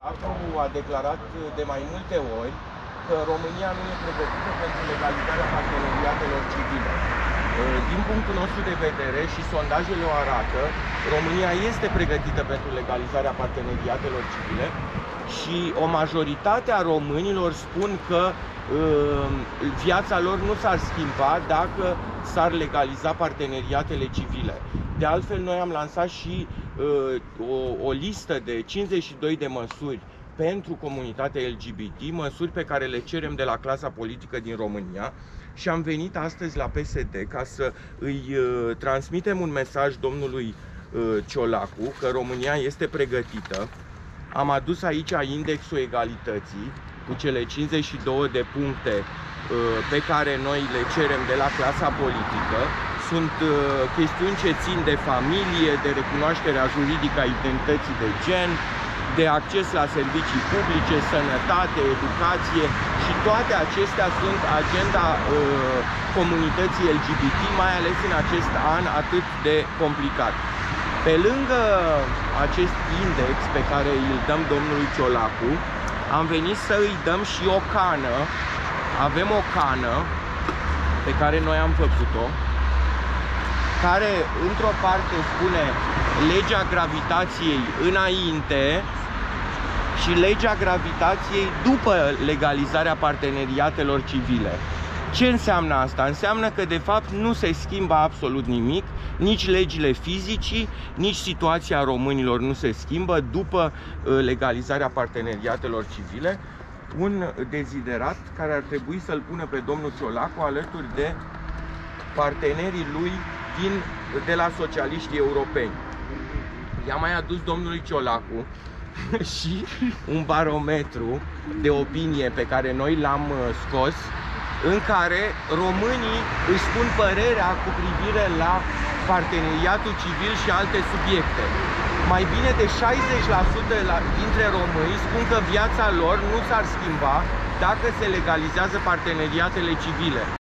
ACU a declarat de mai multe ori că România nu e pregătită pentru legalizarea parteneriatelor civile. Din punctul nostru de vedere, și sondajele o arată, România este pregătită pentru legalizarea parteneriatelor civile și o majoritate a românilor spun că viața lor nu s-ar schimba dacă s-ar legaliza parteneriatele civile. De altfel, noi am lansat și o listă de 52 de măsuri pentru comunitatea LGBT, măsuri pe care le cerem de la clasa politică din România, și am venit astăzi la PSD ca să îi transmitem un mesaj domnului Ciolacu că România este pregătită. Am adus aici indexul egalității cu cele 52 de puncte pe care noi le cerem de la clasa politică. Sunt chestiuni ce țin de familie, de recunoașterea juridică a identității de gen, de acces la servicii publice, sănătate, educație, și toate acestea sunt agenda comunității LGBT, mai ales în acest an atât de complicat. Pe lângă acest index pe care îl dăm domnului Ciolacu, am venit să îi dăm și o cană. Avem o cană pe care noi am făcut-o, care într-o parte spune legea gravitației înainte și legea gravitației după legalizarea parteneriatelor civile. Ce înseamnă asta? Înseamnă că de fapt nu se schimbă absolut nimic, nici legile fizicii, nici situația românilor nu se schimbă după legalizarea parteneriatelor civile. Un deziderat care ar trebui să-l pună pe domnul Ciolacu alături de partenerii lui de la socialiștii europeni. I-am mai adus domnului Ciolacu și un barometru de opinie pe care noi l-am scos, în care românii își spun părerea cu privire la parteneriatul civil și alte subiecte. Mai bine de 60% dintre români spun că viața lor nu s-ar schimba dacă se legalizează parteneriatele civile.